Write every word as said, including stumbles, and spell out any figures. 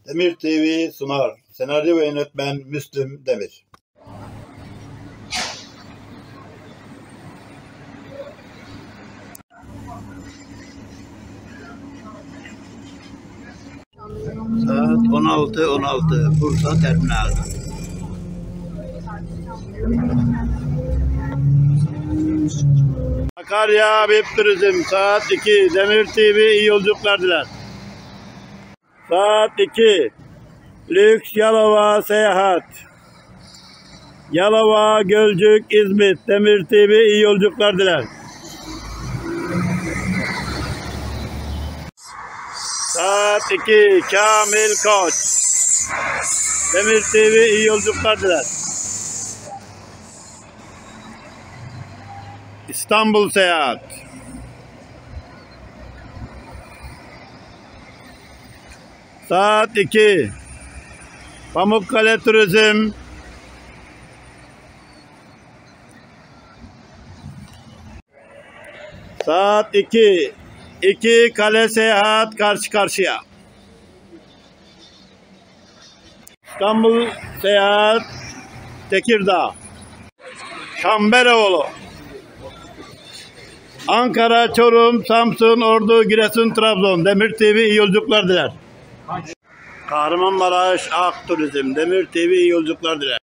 DEMİRTV sunar. Senaryo ve yönetmen Müslüm Demir. Saat on altı on altı Bursa Terminal. Sakarya Vip Turizm saat iki. DEMİRTV iyi yolculuklar diler. Saat iki. Lüks Yalova Seyahat. Yalova, Gölcük, İzmit. DEMİRTV iyi yolculuklar diler. Saat iki. Kamil Koç. DEMİRTV iyi yolculuklar diler. İstanbul Seyahat. Saat iki. Pamukkale Turizm. Saat iki. İki Kale Seyahat karşı karşıya. İstanbul Seyahat Tekirdağ. Kamberoğlu. Ankara, Çorum, Samsun, Ordu, Giresun, Trabzon. DEMİRTV iyi yolculuklar diler. Kahramanmaraş Ak Turizm. DEMİRTV iyi yolculuklar diler.